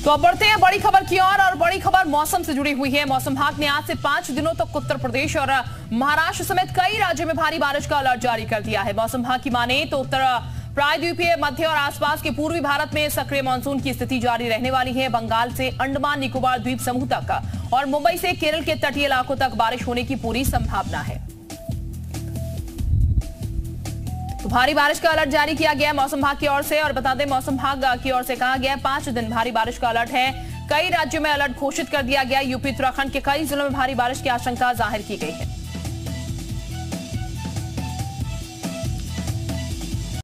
तो अब बढ़ते हैं बड़ी खबर की ओर और बड़ी खबर मौसम से जुड़ी हुई है। मौसम विभाग ने आज से 5 दिनों तक उत्तर प्रदेश और महाराष्ट्र समेत कई राज्यों में भारी बारिश का अलर्ट जारी कर दिया है। मौसम विभाग की माने तो उत्तर प्रायद्वीपीय, मध्य और आसपास के पूर्वी भारत में सक्रिय मानसून की स्थिति जारी रहने वाली है। बंगाल से अंडमान निकोबार द्वीप समूह तक और मुंबई से केरल के तटीय इलाकों तक बारिश होने की पूरी संभावना है। तो भारी बारिश का अलर्ट जारी किया गया मौसम विभाग की ओर से। और बता दें, मौसम विभाग की ओर से कहा गया 5 दिन भारी बारिश का अलर्ट है। कई राज्यों में अलर्ट घोषित कर दिया गया। यूपी, उत्तराखंड के कई जिलों में भारी बारिश की आशंका जाहिर की गई है।